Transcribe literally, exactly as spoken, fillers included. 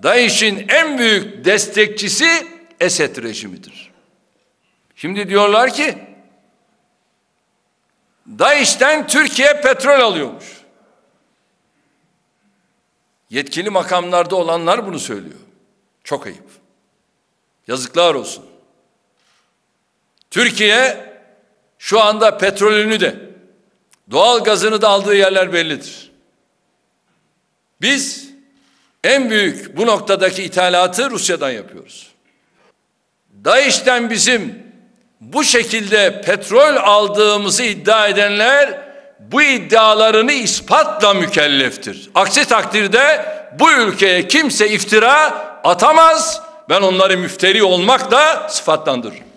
DAEŞ'in en büyük destekçisi Esed rejimidir. Şimdi diyorlar ki DAEŞ'ten Türkiye petrol alıyormuş. Yetkili makamlarda olanlar bunu söylüyor. Çok ayıp. Yazıklar olsun. Türkiye şu anda petrolünü de doğal gazını da aldığı yerler bellidir. Biz en büyük bu noktadaki ithalatı Rusya'dan yapıyoruz. DAEŞ'ten bizim bu şekilde petrol aldığımızı iddia edenler bu iddialarını ispatla mükelleftir. Aksi takdirde bu ülkeye kimse iftira atamaz. Ben onları müfteri olmakla sıfatlandırırım.